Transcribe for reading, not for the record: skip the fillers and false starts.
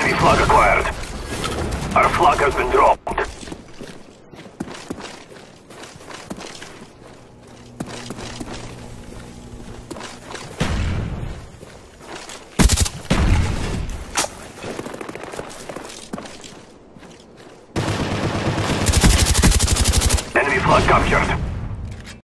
Enemy flag acquired. Our flag has been dropped. Enemy flag captured.